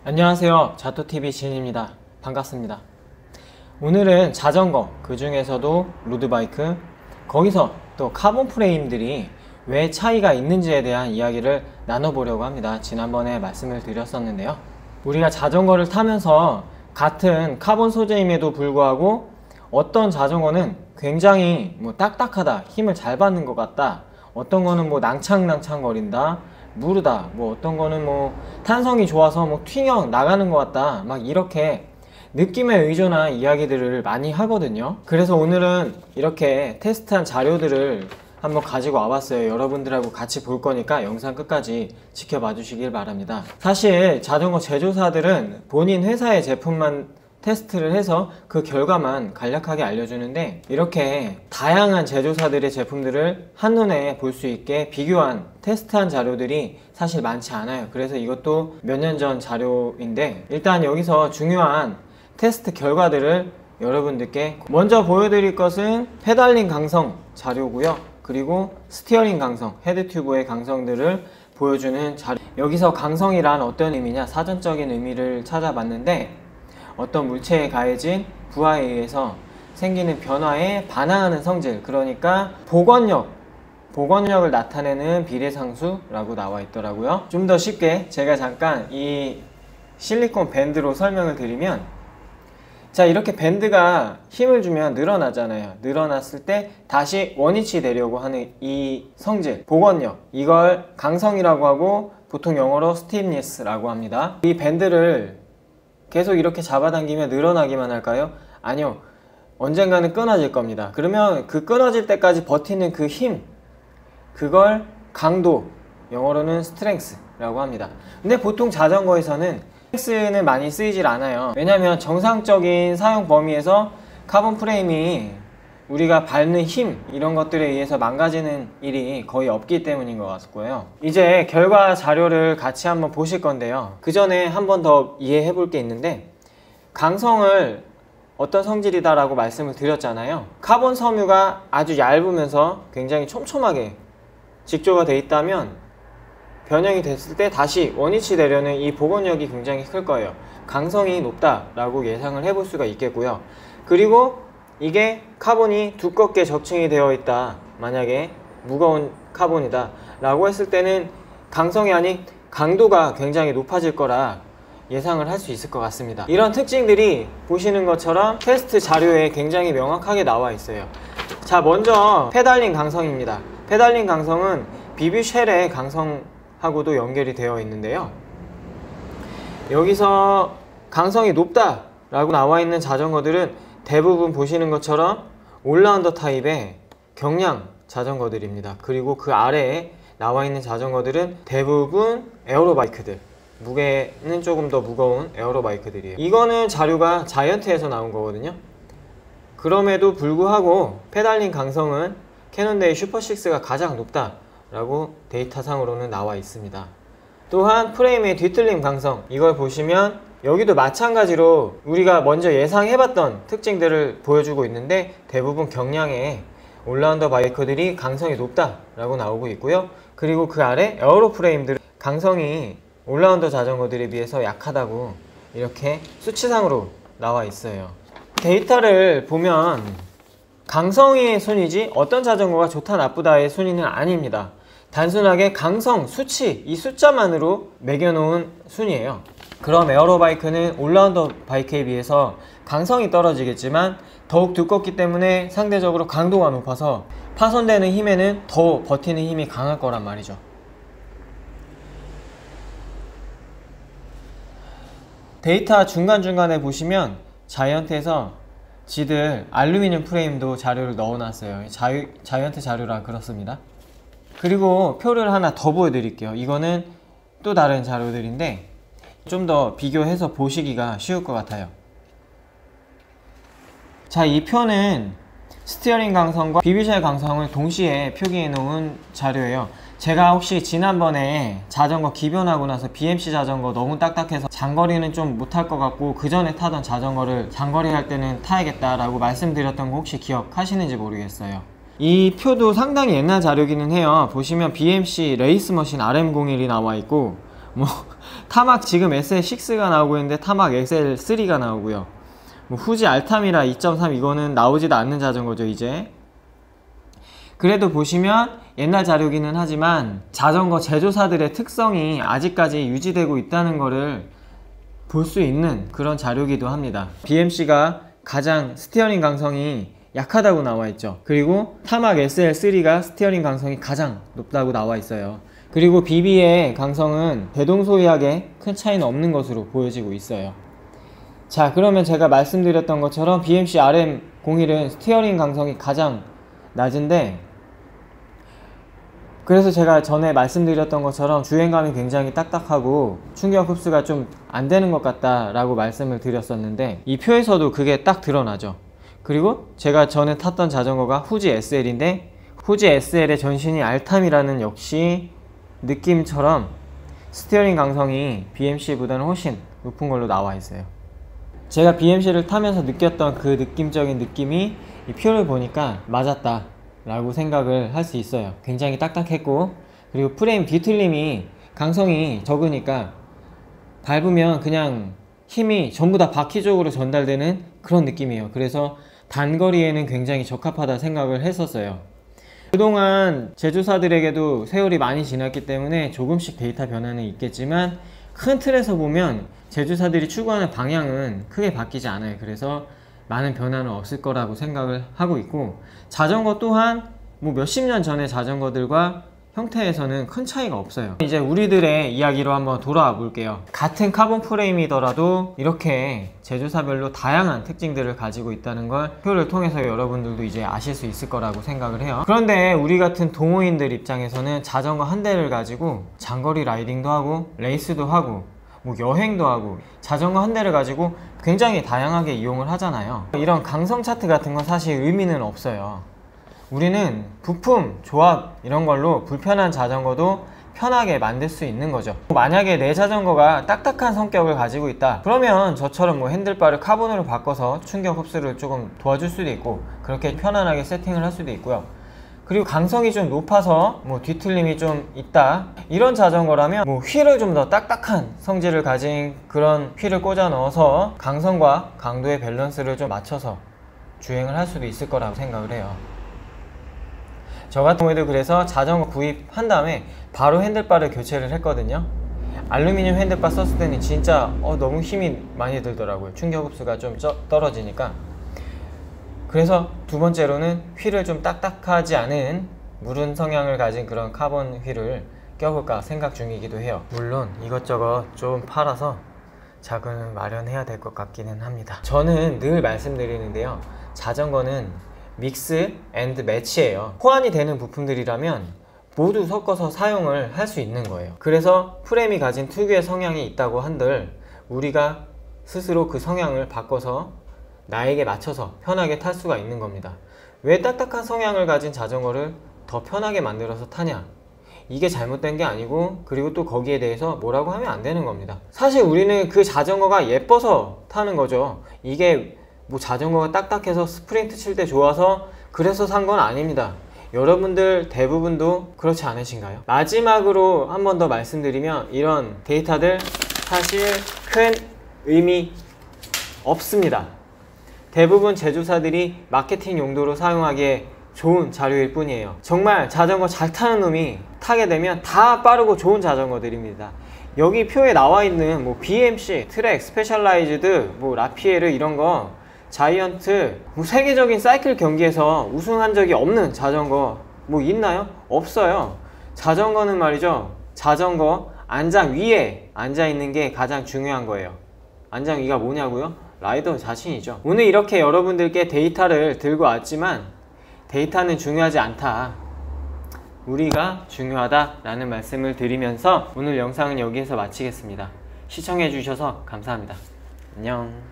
안녕하세요, 자토TV 진입니다. 반갑습니다. 오늘은 자전거, 그 중에서도 로드바이크, 거기서 또 카본 프레임들이 왜 차이가 있는지에 대한 이야기를 나눠보려고 합니다. 지난번에 말씀을 드렸었는데요, 우리가 자전거를 타면서 같은 카본 소재임에도 불구하고 어떤 자전거는 굉장히 딱딱하다, 힘을 잘 받는 것 같다, 어떤 거는 낭창낭창 거린다, 무르다, 어떤 거는 탄성이 좋아서 튀어 나가는 것 같다, 이렇게 느낌에 의존한 이야기들을 많이 하거든요. 그래서 오늘은 이렇게 테스트한 자료들을 한번 가지고 와봤어요. 여러분들하고 같이 볼 거니까 영상 끝까지 지켜봐 주시길 바랍니다. 사실 자전거 제조사들은 본인 회사의 제품만 테스트를 해서 그 결과만 간략하게 알려주는데, 이렇게 다양한 제조사들의 제품들을 한눈에 볼 수 있게 비교한 테스트한 자료들이 사실 많지 않아요. 그래서 이것도 몇 년 전 자료인데, 일단 여기서 중요한 테스트 결과들을 여러분들께 먼저 보여드릴 것은 페달링 강성 자료고요, 그리고 스티어링 강성, 헤드 튜브의 강성들을 보여주는 자료. 여기서 강성이란 어떤 의미냐, 사전적인 의미를 찾아봤는데, 어떤 물체에 가해진 부하에 의해서 생기는 변화에 반항하는 성질, 그러니까 복원력을 나타내는 비례상수라고 나와 있더라고요. 좀 더 쉽게 제가 잠깐 이 실리콘 밴드로 설명을 드리면, 자, 이렇게 밴드가 힘을 주면 늘어나잖아요. 늘어났을 때 다시 원위치 되려고 하는 이 성질, 복원력, 이걸 강성이라고 하고 보통 영어로 스티프니스라고 합니다. 이 밴드를 계속 이렇게 잡아당기면 늘어나기만 할까요? 아니요, 언젠가는 끊어질 겁니다. 그러면 그 끊어질 때까지 버티는 그 힘, 그걸 강도, 영어로는 스트렝스라고 합니다. 근데 보통 자전거에서는 스트렝스는 많이 쓰이질 않아요. 왜냐면 정상적인 사용 범위에서 카본 프레임이 우리가 밟는 힘, 이런 것들에 의해서 망가지는 일이 거의 없기 때문인 것 같고요. 이제 결과 자료를 같이 한번 보실 건데요, 그 전에 한 번 더 이해해 볼 게 있는데, 강성을 어떤 성질이다 라고 말씀을 드렸잖아요. 카본 섬유가 아주 얇으면서 굉장히 촘촘하게 직조가 되어 있다면 변형이 됐을 때 다시 원위치 되려는 이 복원력이 굉장히 클 거예요. 강성이 높다 라고 예상을 해 볼 수가 있겠고요. 그리고 이게 카본이 두껍게 적층이 되어 있다, 만약에 무거운 카본이다 라고 했을 때는 강성이 아닌 강도가 굉장히 높아질 거라 예상을 할 수 있을 것 같습니다. 이런 특징들이 보시는 것처럼 테스트 자료에 굉장히 명확하게 나와 있어요. 자, 먼저 페달링 강성입니다. 페달링 강성은 비비 쉘의 강성하고도 연결이 되어 있는데요, 여기서 강성이 높다 라고 나와 있는 자전거들은 대부분 보시는 것처럼 올라운더 타입의 경량 자전거들입니다. 그리고 그 아래에 나와 있는 자전거들은 대부분 에어로바이크들, 무게는 조금 더 무거운 에어로바이크들이에요. 이거는 자료가 자이언트에서 나온 거거든요. 그럼에도 불구하고 페달링 강성은 캐논데이 슈퍼6가 가장 높다 라고 데이터상으로는 나와 있습니다. 또한 프레임의 뒤틀림 강성, 이걸 보시면 여기도 마찬가지로 우리가 먼저 예상해봤던 특징들을 보여주고 있는데, 대부분 경량의 올라운더 바이크들이 강성이 높다 라고 나오고 있고요. 그리고 그 아래 에어로 프레임들은 강성이 올라운더 자전거들에 비해서 약하다고 이렇게 수치상으로 나와 있어요. 데이터를 보면 강성의 순위지 어떤 자전거가 좋다 나쁘다의 순위는 아닙니다. 단순하게 강성, 수치, 이 숫자만으로 매겨놓은 순위예요. 그럼 에어로바이크는 올라운더 바이크에 비해서 강성이 떨어지겠지만 더욱 두껍기 때문에 상대적으로 강도가 높아서 파손되는 힘에는 더 버티는 힘이 강할 거란 말이죠. 데이터 중간중간에 보시면 자이언트에서 지들 알루미늄 프레임도 자료를 넣어놨어요. 자이언트 자료라 그렇습니다. 그리고 표를 하나 더 보여드릴게요. 이거는 또 다른 자료들인데 좀 더 비교해서 보시기가 쉬울 것 같아요. 자, 이 표는 스티어링 강성과 비비쉘 강성을 동시에 표기해 놓은 자료예요. 제가 혹시 지난번에 자전거 기변하고 나서 BMC 자전거 너무 딱딱해서 장거리는 좀 못할 것 같고 그 전에 타던 자전거를 장거리 할 때는 타야겠다 라고 말씀드렸던 거 혹시 기억하시는지 모르겠어요. 이 표도 상당히 옛날 자료기는 해요. 보시면 BMC 레이스머신 RM01이 나와 있고 타막 지금 SL6가 나오고 있는데 타막 SL3가 나오고요. 뭐 후지 알타미라 2.3 이거는 나오지도 않는 자전거죠 이제. 그래도 보시면 옛날 자료기는 하지만 자전거 제조사들의 특성이 아직까지 유지되고 있다는 거를 볼 수 있는 그런 자료기도 합니다. BMC가 가장 스티어링 강성이 약하다고 나와 있죠. 그리고 타막 SL3가 스티어링 강성이 가장 높다고 나와 있어요. 그리고 BB의 강성은 대동소이하게 큰 차이는 없는 것으로 보여지고 있어요. 자, 그러면 제가 말씀드렸던 것처럼 BMC RM01은 스티어링 강성이 가장 낮은데, 그래서 제가 전에 말씀드렸던 것처럼 주행감이 굉장히 딱딱하고 충격 흡수가 좀 안 되는 것 같다 라고 말씀을 드렸었는데, 이 표에서도 그게 딱 드러나죠. 그리고 제가 전에 탔던 자전거가 후지 SL인데, 후지 SL의 전신이 알탐이라는 역시 느낌처럼 스티어링 강성이 BMC보다는 훨씬 높은 걸로 나와 있어요. 제가 BMC를 타면서 느꼈던 그 느낌적인 느낌이 이 표를 보니까 맞았다 라고 생각을 할 수 있어요. 굉장히 딱딱했고, 그리고 프레임 뒤틀림이 강성이 적으니까 밟으면 그냥 힘이 전부 다 바퀴 쪽으로 전달되는 그런 느낌이에요. 그래서 단거리에는 굉장히 적합하다 생각을 했었어요. 그동안 제조사들에게도 세월이 많이 지났기 때문에 조금씩 데이터 변화는 있겠지만 큰 틀에서 보면 제조사들이 추구하는 방향은 크게 바뀌지 않아요. 그래서 많은 변화는 없을 거라고 생각을 하고 있고, 자전거 또한 뭐 몇십 년 전의 자전거들과 형태에서는 큰 차이가 없어요. 이제 우리들의 이야기로 한번 돌아와 볼게요. 같은 카본 프레임이더라도 이렇게 제조사별로 다양한 특징들을 가지고 있다는 걸 표를 통해서 여러분들도 이제 아실 수 있을 거라고 생각을 해요. 그런데 우리 같은 동호인들 입장에서는 자전거 한 대를 가지고 장거리 라이딩도 하고 레이스도 하고 뭐 여행도 하고 자전거 한 대를 가지고 굉장히 다양하게 이용을 하잖아요. 이런 강성 차트 같은 건 사실 의미는 없어요. 우리는 부품, 조합 이런 걸로 불편한 자전거도 편하게 만들 수 있는 거죠. 만약에 내 자전거가 딱딱한 성격을 가지고 있다, 그러면 저처럼 뭐 핸들바를 카본으로 바꿔서 충격 흡수를 조금 도와줄 수도 있고, 그렇게 편안하게 세팅을 할 수도 있고요. 그리고 강성이 좀 높아서 뭐 뒤틀림이 좀 있다, 이런 자전거라면 뭐 휠을 좀 더 딱딱한 성질을 가진 그런 휠을 꽂아 넣어서 강성과 강도의 밸런스를 좀 맞춰서 주행을 할 수도 있을 거라고 생각을 해요. 저 같은 경우에도 그래서 자전거 구입한 다음에 바로 핸들바를 교체를 했거든요. 알루미늄 핸들바 썼을 때는 진짜 너무 힘이 많이 들더라고요. 충격 흡수가 좀 떨어지니까. 그래서 두 번째로는 휠을 좀 딱딱하지 않은 무른 성향을 가진 그런 카본 휠을 껴볼까 생각 중이기도 해요. 물론 이것저것 좀 팔아서 자금을 마련해야 될 것 같기는 합니다. 저는 늘 말씀드리는데요, 자전거는 믹스 앤드 매치예요. 호환이 되는 부품들이라면 모두 섞어서 사용을 할 수 있는 거예요. 그래서 프레임이 가진 특유의 성향이 있다고 한들 우리가 스스로 그 성향을 바꿔서 나에게 맞춰서 편하게 탈 수가 있는 겁니다. 왜 딱딱한 성향을 가진 자전거를 더 편하게 만들어서 타냐? 이게 잘못된 게 아니고, 그리고 또 거기에 대해서 뭐라고 하면 안 되는 겁니다. 사실 우리는 그 자전거가 예뻐서 타는 거죠. 이게 뭐 자전거가 딱딱해서 스프린트 칠 때 좋아서 그래서 산 건 아닙니다. 여러분들 대부분도 그렇지 않으신가요? 마지막으로 한 번 더 말씀드리면, 이런 데이터들 사실 큰 의미 없습니다. 대부분 제조사들이 마케팅 용도로 사용하기에 좋은 자료일 뿐이에요. 정말 자전거 잘 타는 놈이 타게 되면 다 빠르고 좋은 자전거들입니다. 여기 표에 나와 있는 뭐 BMC, 트랙, 스페셜라이즈드, 뭐 라피에르 이런 거, 자이언트, 뭐 세계적인 사이클 경기에서 우승한 적이 없는 자전거 뭐 있나요? 없어요. 자전거는 말이죠, 자전거 안장 위에 앉아 있는 게 가장 중요한 거예요. 안장 위가 뭐냐고요? 라이더 자신이죠. 오늘 이렇게 여러분들께 데이터를 들고 왔지만 데이터는 중요하지 않다, 우리가 중요하다 라는 말씀을 드리면서 오늘 영상은 여기에서 마치겠습니다. 시청해 주셔서 감사합니다. 안녕.